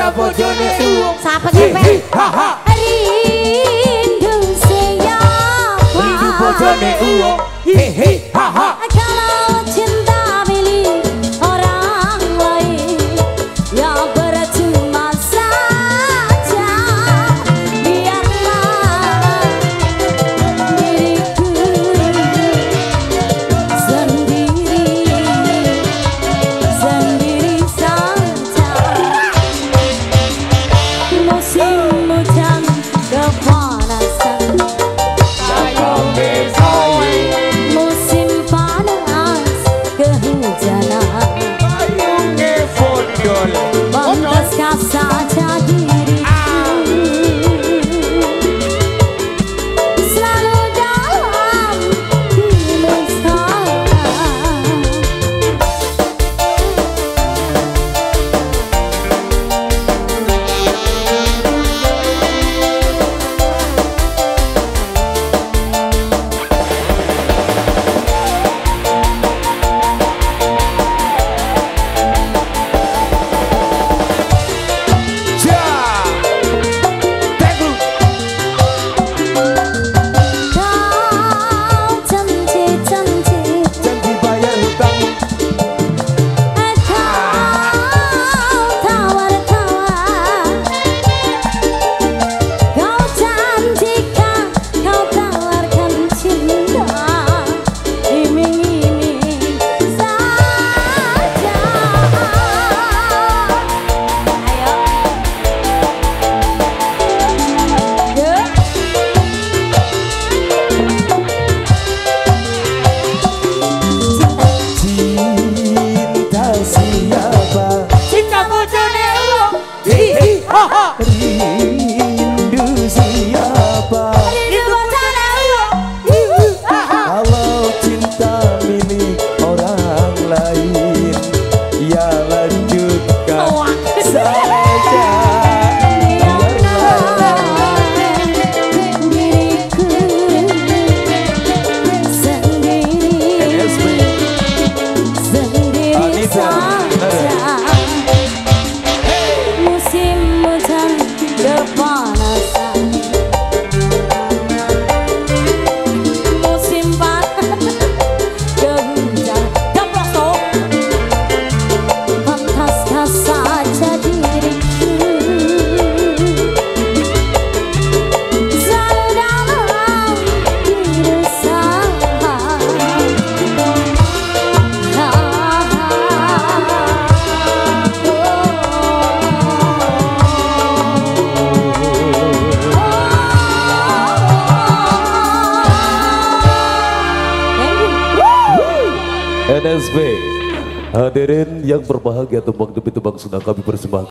Cinta bojone uang. Siapa sampai? Rindu siapa? Rindu bojone uang. Hehe, haha. Kalau cinta milik orang lain, ya percuma saja. Biarlah diriku sendiri saja. Musim hujan kepanasan, musim panas kehujanan. Pantaskah saja diriku selalu dalam mesra. Rindu siapa? Kalau cinta milik orang lain, ya lanjutkan saja. Diriku sendiri saja. Musim hujan kepanasan, musim panas kehujanan. Pantaskah saja diriku selalu dalam keresahan. NSB, hadirin yang berbahagia, tembang demi tembang sudah kami persembahkan.